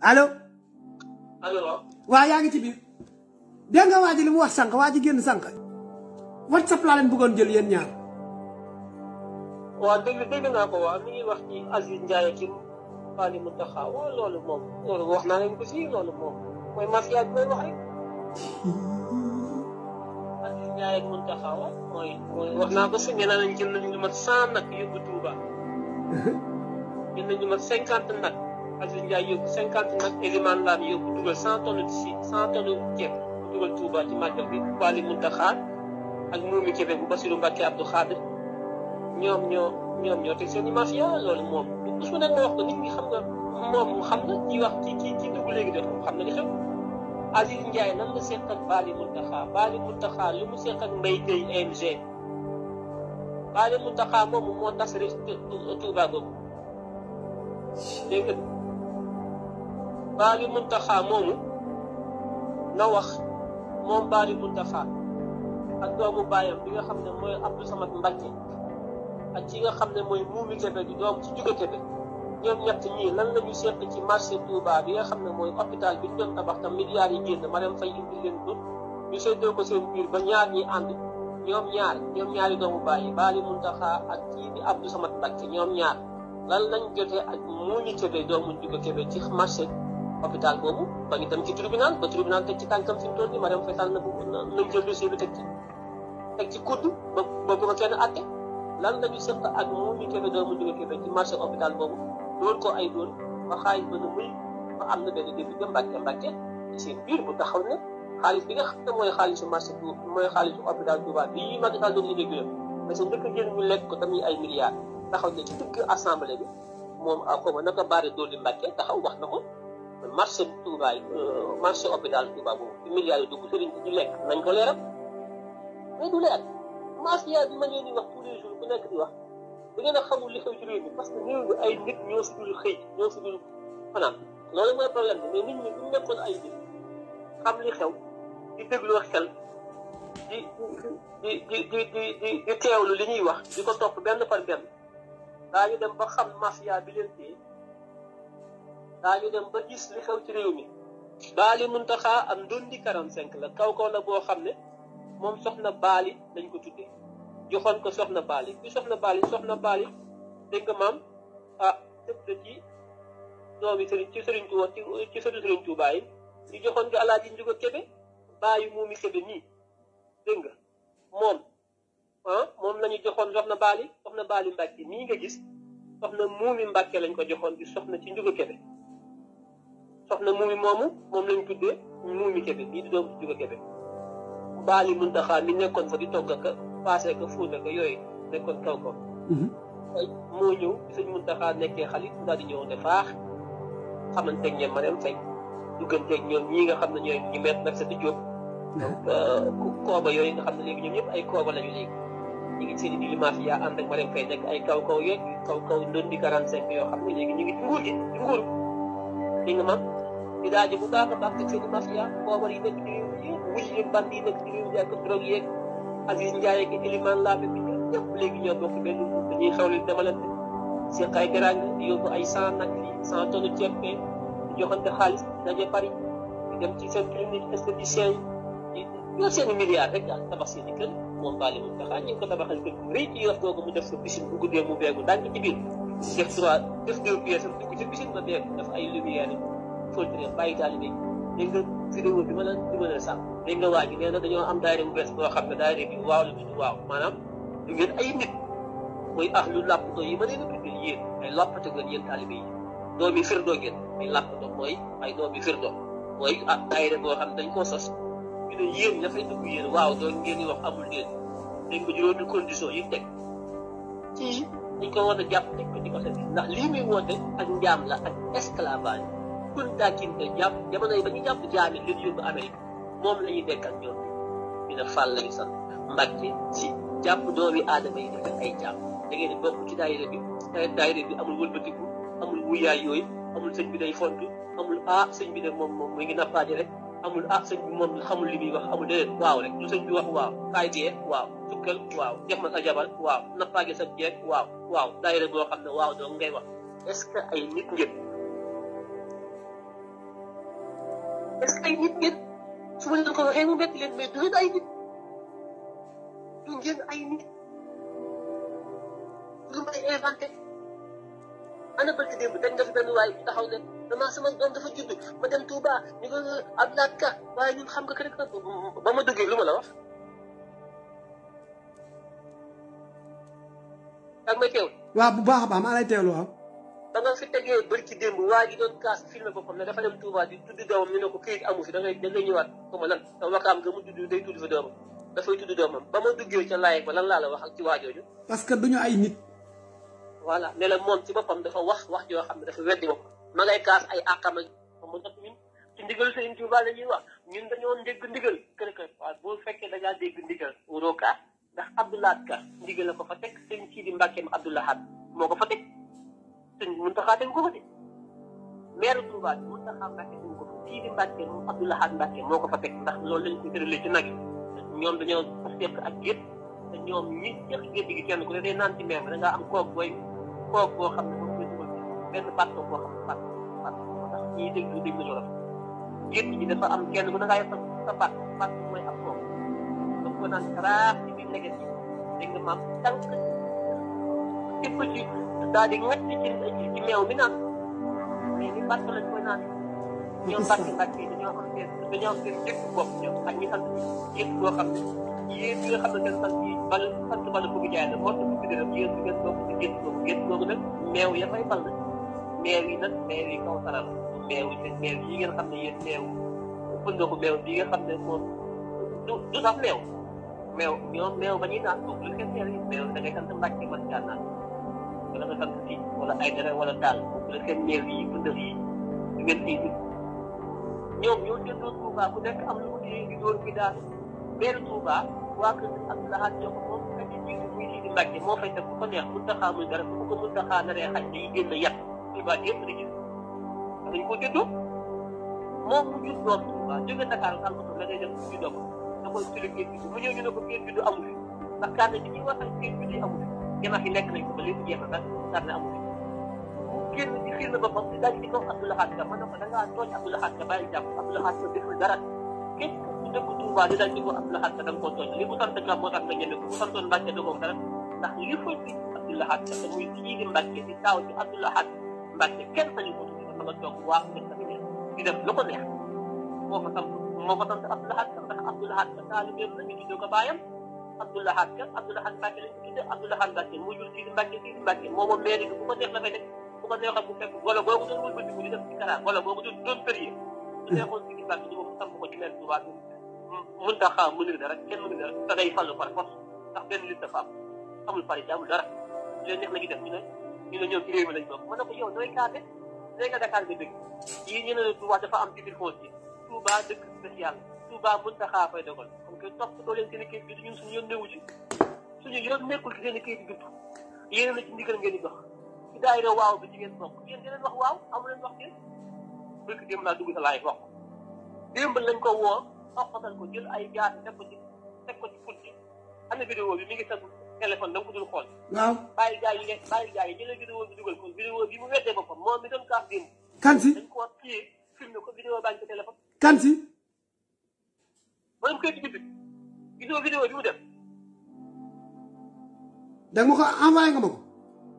allo. allo. waaw yaa ngi ci biir. dégg nga waa ji li mu wax sànq waa ji génn sànq. WhatsApp laa leen bëggoon jël yéen ñaar. waaw dégg naa ko waaw mi ngi wax ci Aziz Ndiaye ci Fally Mountakha waaw loolu moom loolu wax naa leen ko fii loolu moom mooy mafia bi may wax rek. Aziz Ndiaye ak Mountakha waaw mooy wax naa ko fi nee naa leen jël nañu lu mat 100 nag yóbbu Touba. jël nañu lu mat 50 nag Aziz Ndiaye yóbbu 50 nag Elimane Lam yóbbu dugal 100 tonnes ci 100 tonnes ceeb dugal Touba ci màggal bi Fally Mountakha ak Moumi Kébé bu Bassirou Mbacké Abdou Khadre ñoom ñoo teg seen i mafia loolu moom bés bu nekk ma wax ko nit ñi xam nga moom xam na ci wax ci dugg léegi de xam na li xew Aziz Ndiaye nan la seq ak Fally Mountakha lu mu seq ak Mbaye Gueye AMG Fally Mountakha moomu moo tas rek Touba boobu dégg nga Fally Mountakha moomu na wax moom Fally Mountakha ak doomu baayam bi nga xam ne mooy Abdou Samad Mbacké ak ci nga xam ne mooy Moumi Kébé di doom ci Juga Kébé ñoom ñett ñii lan la ñu seq ci marché Touba bi nga xam ne mooy hôpital bi ñu doon tabax tam milliards yi génn Marème Faye indi leen ko ñu seddoo ko seen biir ba ñaar ñi ànd ñoom ñaari doomu bàyyi Fally Mountakha ak kii di Abdou Samad Mbacké ñoom ñaar lan lañ jotee ak Moumi Kébé doomu Juga Kébé ci marché hôpital boobu ba ngi dem ci tribunal ba tribunal teg ci tànkam fi mu toll nii Marème Faye tànn na bu nañ jël dossier bi teg ci kudd ba ko kenn àtte lan lañu seq ak Moumi Kébé doomu Juga Kébé ci marché hôpital boobu doon ko ay doon ba xaalis ba nu muy ba am na benn député Mbacké ci seen biir bu taxaw ne xaalis bi nga xam ne mooy xaalisu marché Touba mooy xaalisu hôpital Touba bii Macky Sall doon liggéey parce que njëkk a jël ñu lekk ko tamit ay milliards taxaw ne ci digg assemblée bi moom xawma naka baare dooli Mbacké taxaw wax na ko marché Touba marché hôpital Touba boobu ci milliards yi dugg sëriñ ci lekk nañ ko leeral mais du leer mafia bi ma leen di wax tous les jours ku nekk di wax da ngeen a xamul li xew ci réew mi parce que réew mi ay nit ñoo fi dul xëy ñoo fi dul fanaan loolu mooy problème bi mais nit ñi bu ñu nekkoon ay nit xam li xew di dégloo xel di teewlu li ñuy wax di ko topp benn par benn daañu dem ba xam mafia bi leen téye daañu dem ba gis li xew ci réew mi Fally Mountakha am ndondi 45 la kaw la boo xam ne moom soxna Bali lañ ko tuddee joxoon ko soxna Bali bi soxna Bali dégg nga maam tëb na ci doomi Serigne Touba ci Serigne Touba yi ñu joxoon ko Alaaji Njuga Kébé bàyyi Moumi Kébé nii dégg nga moom la ñu joxoon soxna Bali Mbacké nii nga gis soxna Moumi Mbacké lañ ko joxoon di soxna ci Njuga Kébé soxna Moumi moomu moom lañ tuddee Moumi Kébé nii di doom ci Njuga Kébé Fally Mountakha mi nekkoon fa di togg ak paase ko fuuta ko yooyu nekkoon kaw ko moo ñëw sëñ Mountakha nekkee xalit daal di ñëw ne faax xamanteeg ñoom Marème Faye dugganteeg ñoom ñii nga xam ne ñooy ñu met nag sa di jóob kooba yooyu nga xam ne léegi ñoom ñëpp ay kooba lañu léegi ñu ngi seeni di li mafia ànd ak Marème Faye nekk ay kaw yeeg kaw ndondi 45 yoo xam ne léegi ñu ngi ci nguur gi ci nguur li nga mam di daaji bu baax a baax teg seeni mafia kooba yi nekk ci réew mi wuj yeeg band yi nekk ci réew mi ak drogue yeeg Aziz Ndiaye ak Elimane Lam bi ñëpp léegi ñoo bokk benn dañuy xewli demalante seen ay teraanga di yóbbu ay 100 nag fii 100 tonnes ceeb fee di joxante xaalis daje Paris di dem ci seen clinique esthéticien yi ñoo seen i milliards rek daal tabax seen i kër moom Fally Mountakha ñu ngi ko tabaxal kër bu rëy ci Yoff googu mu def sa piscine bu guddee mu beegu daan ci biir def 2 pièces dugg ci piscine ba beegu def ay lumière yi foltre bàyyi daal di dégg nga vidéo bi ma la sax dégg nga waa ji nee na dañoo am daayira bu bees boo xam ne daayira bi waaw la tudd waaw maanaam du ngeen ay nit mooy lu làppatoo yi ma leen a tuddee yéen ay làppatoo ngeen yéen taalibe yi doomi firdo ngeen ay làppatoo mooy ay doomi firdo mooy daayira boo xam ne dañ koo sos ñu ne yéen dafay dugg yéen waaw doon ngeen di wax amul leen dañ ko juróomi condition yi teg ci dañ ko war a jàpp teg ko di ko seet ndax lii muy woote ak njaam la ak esclavage kun daakinte jàpp jamono yi ba ñu jàpp jaami leen yóbbu Amérique moom la ñuy dekk ak ñoom ñu ne Fall lañu sant Mbacké ci jàpp doomi aadama yi def ay jàmm da ngeen di bokk ci daayira bi amul wëlbatiku amul wuyaay yooyu amul sëñ bi day fontu amul sëñ bi de moom mu ngi nappaaje rek amul sëñ bi moom xamul li muy wax amul déedéet waaw rek lu sëñ bi wax waaw kaay dee waaw tukkal waaw jox ma sa jabar waaw nappaaje sa jeeg waaw daayira boo xam ne waaw doo ngay wax est-ce que ay nit ngeen est-ce que ay nit ngeen su ma leen ko waxee mu metti leen mais du ngeen ay nit du ngeen ay nit lu may inventé ana bëgg démb dañ nga fi benn waay taxaw ne dama sama doom dafa judd ma dem Touba ñu ko Abdoulaye Ka waaye ñun xam nga que rek ba ma duggee lu ma la wax ak may teew waaw bu baax a baax maa lay teewlu waaw da nga fi tegee bëri ci démb waa ji doon kaas filmé boppam ne dafa dem Touba di tudd doomam ñu ne ko këyit amu fi da ngay ñëwaat ko ma lan da wakaam nga mu tudd day tudd fa doomam dafay tudd doomam ba ma duggee ca laay ba lan laa la wax ak ci waajooju parce que duñu ay nit voilà ne la moom ci boppam dafa wax joo xam ne dafa weddi boppam ma ngay kaas ay àqam ak mu tax ñun ci ndigal Sëriñ Tuubaa la ñuy wax ñun dañoo dégg ndigal kër kër waaw boo fekkee da ngaa dégg ndigal wuroo kaas ndax Abdoulaye Ka ndigal la ko fa teg sëñ Sidi Mbacke Abdoulaye moo ko fa teg sëñ Muntaxa teg ko fa teg maire Touba bi Muntaxa Mbacke teg ko fa Sidi Mbacke moom Abdoulaye Mbacke moo ko fa teg ndax loolu lañ ko tëralee ci nag ñoom dañoo seq ak gétt te ñoom ñi seq gétt gi kenn ku ne day naan ci meew da ngaa am koog boo xam ne moom koy dugal benn bàtto boo xam ne bàtto ndax ñii déglu déglu ñu rafet gétt gi dafa am kenn ku ne ngaa yor sa bàtt mooy am koog da ko naan karaax ci biir leget yi dégg nga maam tànk képp ci daal di ngacc ci meew mi naan mais ni bàtt lañ koy naan ñoom Mbacke yi dañoo am seen gétt bopp ñoom ak ñi sant gétt boo xam ne yéen ñi nga xam ne seen sant bala bëgg jaay la moo tax bëgg dërëm yéen si ngeen bokk ci gétt boobu nag meew ya fay ball meew yi nag meew yi kaw saral meew yi ngeen xam ne yéen pëndoxu meew bi nga xam ne moom du sax meew ba ñuy naan boobu lu seen meew yi meew da ngay sant Mbacke man caa naan wala nga sant si wala ay dara wala taal boobu la seen meew yi pëndëx yi du ngeen siy dugg ñoom ñoo jëndoon Touba ku nekk am lu mu téye di doon bi daal benn Touba waa kër Abdoulaye jox ko moom fekk jiitu muy Sidi Mbacke moo fay teg ku ko neex Muntaxa muy dara ku ko Muntaxa naree xaj day génn yàq Touba yëpp la gis dañ ko jëndoo moom mu jur doom Touba jóge Dakar xam nga la ngay def ci doom da koy tuli géej gi mu ñëw ñu ne ko géej gi du amu fi ndax carnet bi ñuy wax ak géej gi amu fi janax yi lekk nañ ko ba léegi jeex na carnet amu fi génn ci xiir na boppam di daal ci kaw Abdoulaye Ka ma ne ko da ngaa tooñ Abdoulaye Ka bàyyi jàpp Abdoulaye Ka deful dara képp ku dëkk Touba di daal ci kaw Abdoulaye Ka da nga koo tooñ li mu sant Ka moo tax nga ñeme ko bu santoon Mbacke da koo dara ndax li fa ci Abdoulaye Ka te muy Sidi Mbacke di taaw ci Abdoulaye Mbacke kenn sañu ko tudd dafa nga toog waa ko nekk tamit di def lu ko neex moo fa sant Abdoulaye Ka ndax Abdoulaye Ka taalibeem la ñu tuddee ko baayam Abdoulaye Ka Abdoulaye Mbacke lañ ko tuddee Abdoulaye Mbacke mu jur Sidi Mbacke moo moom mairie bi bu ko neex la fay def bu ko neexoon bu fekk golo boobu doon wëlbatiku di def ci Kara golo boobu doon férié su neexoon Sidi Mbacke ñu moom samp ko ci mel Touba bi Muntaxa mënul dara kenn mënul dara te day fallu par force ndax benn liste dafa amul parité amul dara su leen neex la ñu def ñu ne ñoom ci réew mi lañ bokk mën na ko yow nooy kaate léegi nga Dakar nga dëgg yii ñu ne Touba dafa am titre foncier Touba dëkk spécial Touba Muntaxa fay dogal comme que toppatoo leen seen i kayit bi ñun suñu yoon newu ci suñu yoon nekkul ci seen i kayit bi yéen la ci ndigal ngeen di dox ci daayira waaw bi ci ngeen bokk yéen di leen wax waaw amu leen wax ngeen bëgg démb laa dugg sa laay wax démb lañ ko woo xoxatal ko jël ay jaar teg ko ci put ci am na vidéo bi mi ngi sa téléphone da nga ko dul xool waaw bàyyi gaa yi jëlee vidéo bi dugal ko vidéo bi mu weddee boppam moom mi doon kaas démb kan si dañ ko kii filmé ko vidéo baa ngi ko téléphone kan si borom kër gi vidéo bi mu def da nga ma ko envoyé nga ma ko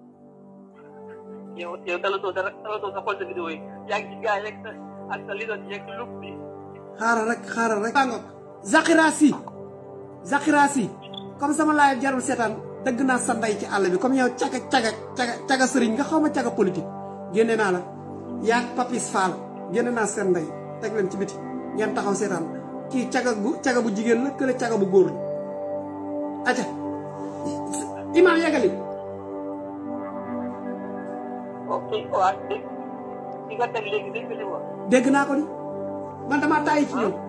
yow talatoo sa xool sa vidéo yi yaa ngi ci gaa yi rek ak sa li doon yeeg lup bi xaaral rek Zakira Si comme sama laay jarul seetaan dëgg naa sa ndey ci àll bi comme yow caga sëriñ nga xaw ma caga politique génne naa la yaag Papis Fall génne naa seen ndey teg leen ci biti ngeen taxaw seetaan kii caga bu jigéen la kële caga bu góor la aca imaam yeggali dégg naa ko ni man damaa tàyyi ci ñoom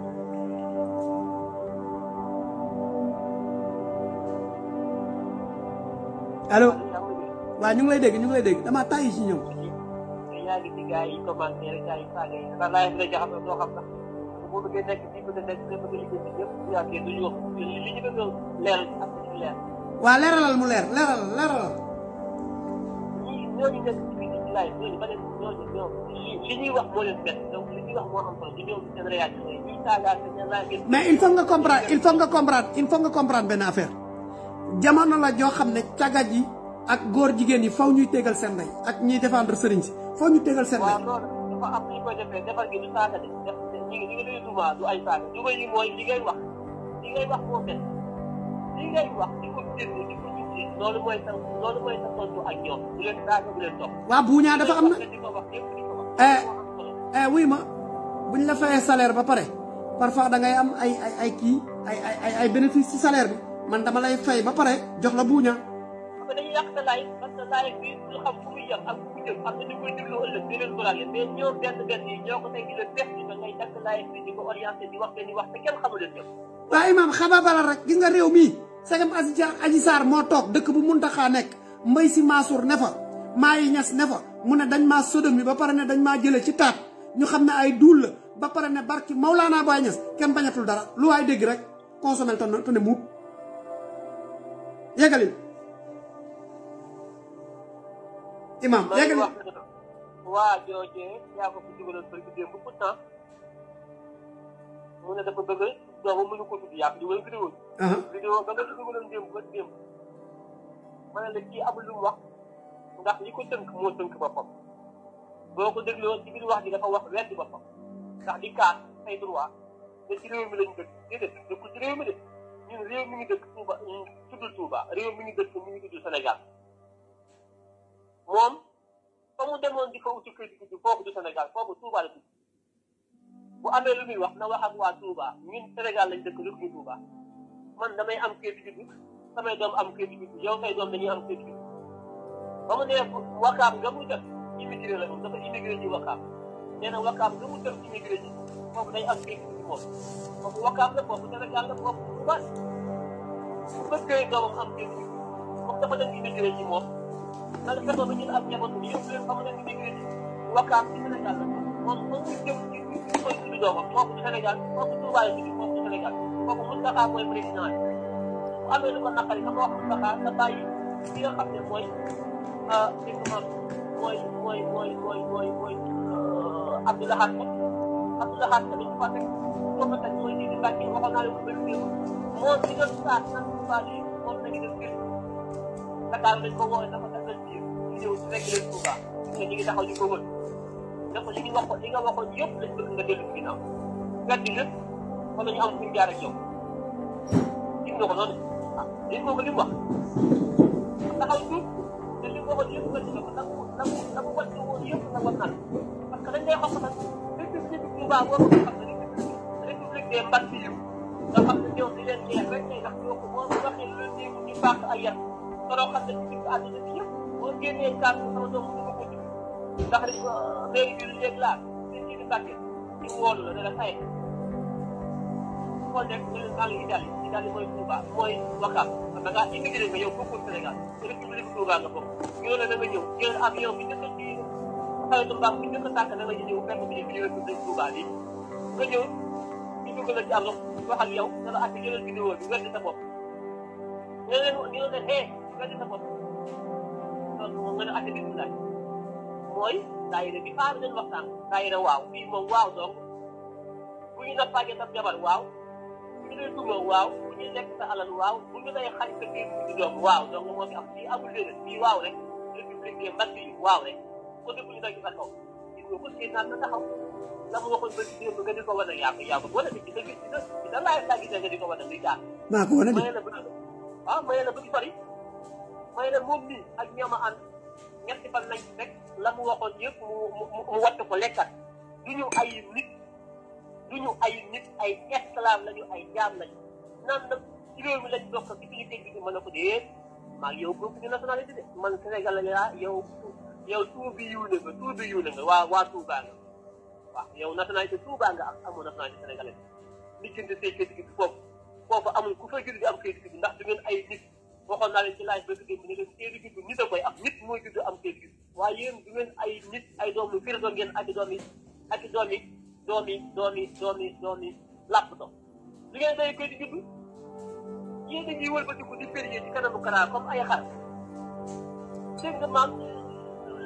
allo waaw ñu ngi lay dégg damaa tàyyi ci ñoom yaa ngi ci gars yi commentaire gars yi saaga yi ndax laaj la jaxam doo xam sax boo bëggee nekk fii bëgg a nekk nga bëgg a liggéey bi yëpp bu yàggee duñu wax li ñu bëgg leeral ak ñu leer waaw leeralal mu leeralal ñooñu nekk ci biir ci laay ñooñu ba leen ñooñu ñoom li ñuy wax moo leen bett donc li ñuy wax moo am solo di ñëw seen réaction yi ñuy saagaat seen laaj. mais il faut nga comprendre benn affaire jamono la joo xam ne caga ji ak góor jigéen yi faw ñuy tegal seen ndey ak ñiy défendre sëriñ si faw ñu tegal seen ndey. waaw loolu dafa am li ñu koy defee defar gi du saaga de def ñi nga lay tuuma du ay saaga du yi mooy li ngay wax moo bett li ngay wax di ko déglu di ko gis loolu mooy sa tontu ak ñoom bu leen saaga bu leen topp. waa buuñaa dafa am na di ko wax yëpp di ko wax. wuy ma buñ la fayee salaire ba pare parfois da ngay am ay kii ay bénéfice ci salaire bi man dama lay fay ba pare jox la buuñaa. parce que dañuy yàq sa laay parce que laay bi ñu xam fu muy yem ak fu mu jëm am na ñu koy dégloo ëllëg di leen ko laajee mais ñoom benn yi ñoo ko tey di leen def da ngay dakk laay bi di ko orienté di wax benn wax te kenn xamu leen ñëpp. waaw imaam xabaabala rek gis nga réew mii segam Adji Sarr moo toog dëkk bu Muntaxa nekk Mbay Si Mansour ne fa Mayi Ñas ne fa mu ne dañ maa sodomi ba pare ne dañ maa jële ci taat ñu xam ne ay duul la ba pare ne barki Mawlaana Baay Ñas kenn bañatul dara lu waay dégg rek consommé te ne muut yeggali imaam yeggali waa joojee yaa ko fi dugaloon bëri démb pourtant mu ne dafa bëgg doomu mënu ko tudd yaa ko dugal vidéo vidéo ba nga dugaloon démb ba démb ma ne la kii amul lu mu wax ndax li ko tënk moo tënk boppam boo ko dégloo ci biir wax ji dafa wax weddi boppam ndax di kaas say droit te ci réew mi lañ dëkk déedéet dëkkul ci réew mi de ñun réew mi ngi dëkk Touba tuddul Touba réew mi ngi dëkk mi ngi tudd Sénégal moom fa mu demoon di fa uti kër gi foofu du Sénégal foofu Touba la tudd bu amee lu muy wax na wax ak waa Touba ñun Sénégal lañ dëkk lu ñu Touba man damay am kër gi samay doom am kër gi yow say doom dañuy am kër gi ba mu nee wakaam nga mu def immigré la moom dafa immigré ci wakaam nee na wakaam nga mu def immigré ci foofu day am kër gi moom foofu wakaam la foofu Sénégal la foofu Touba bu bëggee doomam am kër gi moom dafa dem immigré ci moom na la fexe ba ñu am njaboot bi yëpp leen xam ne immigré ci wakaam ci Sénégal la moom moom muy jëm ci koy tudd doomam foofu ci Sénégal foofu Touba la tudd foofu ci Sénégal foofu Moustapha mooy président bi bu amee lu ko naqari sama wax Moustapha nga bàyyi li nga xam ne mooy Abdoulahat Abdoulahat tamit parce que boo ko teg mooy lii di Mbàkke waxoon naa leen ko bëri démb moom ci doon saat nan Touba lii moom nañu def gën Dakar dañ ko woowee dafa defal biir ñu ñëw si rek leen Touba ñu ngi taxaw ñu ko wër dafa li nga waxoon yëpp lañ bëgg nga dellu ginnaaw gàddi lépp wala ñu am fuñ jaar ak yow gis nga ko noonu ah gis nga ko li mu wax taxaw tuut te li mu waxoon yëpp nga ci ko la mu wàcc woon yëpp nga war naan parce que dañ lay xam sax république Touba boo ko xam ne république des mbàtt yu nga xam ne ñoom di leen neex rek ndax ñoo ko boo waxee lu leen néew ñu baax ay yar toroo xam ne ci biir àdduna bi yëpp boo génnee kàddu sama doom mu ko ko ndax rek mairie bi léegi laa seen ci di Mbàkke ci woolu la ne la saye xool rek ne leen maa ngi Italie mooy Touba mooy Wakaam da ngaa immigré nga yow bokkul Sénégal république Touba nga bokk ñoo ne na nga ñëw jël avion bi njëkk ci xawetu mbaam bi njëkk a tàkk da nga ñëw fekk bi ñu république Touba bi nga ñëw ñu dugg la ci am wax ak yow ne la ak jëlal vidéo bi weddi sa bopp ñu ne weddi sa bopp loolu moom nga ne ate bisimilah mooy daayira bi faar leen waxtaan daayira waaw fii moom waaw donc bu ñu nappaajee sa jabar waaw bu ñu lay duma waaw bu ñuy lekk sa alal waaw bu ñu lay xañ sa biir ci doom waaw donc moo fi am fii amul léegi fii waaw rek république des mbàtt yi waaw rek ko dëpp ñu dal ci sa kaw gis nga ko seen naan na taxaw la mu waxoon ba ci démb nga di ko wane yaa ko wane ci da laay saa gisee nga di ko wane luy jaar maa ko wane maye la bëgg waaw maye la bëgg sori maye la moom nii ak ñoom a ànd ñetti fan nañ rek la mu waxoon yëpp mu watt ko lekkat duñu ay nit ay esclave lañu ay jaam lañu naan nag ci réew mi lañ bokk ci suñu kër gi mën na ko dee maa ngi yow bokk ci nationalité de man Sénégal la laa yow tuur bi yiw na nga waa Touba nga waaw yow nationalité Touba nga am amoo nationalité sénégalaise li jënd say kër gi foofu amul ku fay jënd di am kër gi ndax du ngeen ay nit waxoon naa leen ci laaj ba dégg ne leen kër gi nit a koy am nit mooy judd am kër gi waaye yéen du ngeen ay nit ay doomu firdo ngeen ak doomi làpp do du ngeen day kër gi judd yéen dañuy wëlbatiku di périer ci kanamu Kara comme ay xar dégg nga maam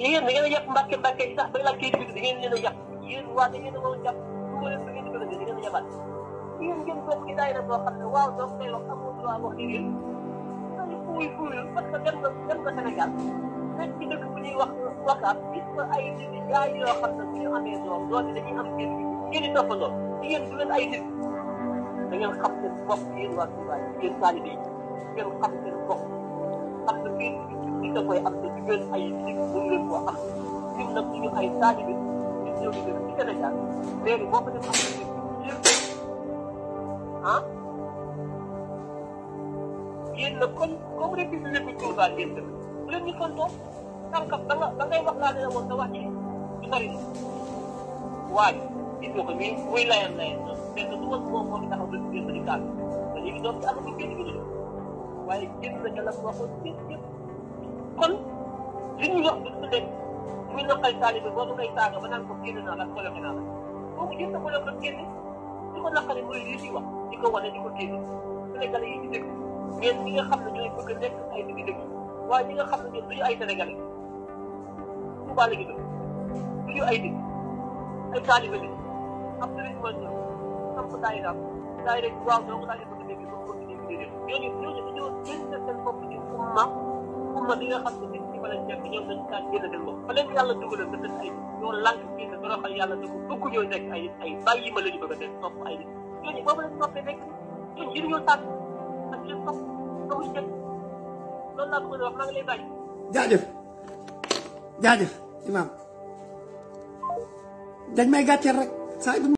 yéen da ngeen a yàq mbàkke mbàkke yi sax bay laaj kayit bi da ngeen leen a yàq yéen waa da ngeen a war a jàpp su leen da ngeen di gën a da ngeen a yabaat yéen ngeen bokk ci daayira boo xam ne waaw donc koy wax amoo droit wax ni yéen dañu fuuy parce que dem nga Sénégal nekk ci dëkk bu ñuy wax wakaat gis nga ay nit yaay yoo xam ne bu ñu amee doom doon dañuy am seen ngeen di toppandoo yéen du leen ay nit da ngeen xam seen bopp yéen waa Touba yéen taalibe yi ngeen xam seen bopp xam ne fii li nga koy am te du ngeen ay nit mënu leen koo am ñun nag suñu ay taalibe ñun ñoo ngi ci Sénégal léegi boo ko def am na yéen ah yéen nag comme république bu Touba yéen tamit bu leen ñu fontoo tànkam da ngay wax laa ne woon sa wax ji du sori na waaye gis nga ko nii muy layan mais du woon moom taxaw na ci biir kaal te léegi doom ci amatul génn gi dund waaye génn na ca la waxoon yëpp kon li ñuy wax du nekk muy naqay taalibe boobu ngay saaga ba naan ko génn naa la colloqué naa la boobu gis na ko la génne li ko naqari mooy li ñuy wax di ko wane di ko génne Sénégalais yi ci dëkk ngeen ñi nga xam ne ñooy bëgg a nekk ay dëgg dëgg waaye ñi nga xam ne ñoom duñu ay Sénégalais Touba la ñu dëkk duñu ay nit ay taalibe lañ am sëriñ ma ñëw samp daayira bi waaw doo ko daal di bëgg a dégg ba bëgg dégg déedéet ñooñu dañoo génn seen bopp ci umma bi nga xam ne nit ñi fa lañ nekk ñoom dañu daan génn seen bopp fa leen yàlla dugalal nga def ay ñoo lànk génn toroxal yàlla ne ko bëgg ñoo nekk ay bàyyi ma la ñu bëgg a def topp ay nit ñooñu boobu lañ toppee nekk ñooñu yëpp ñoo tànn ak seen bopp amuñ jëf loolu laa bëgg a wax maa ngi lay bàyyi. jaajëf imaam dañ may gàcceel rek saa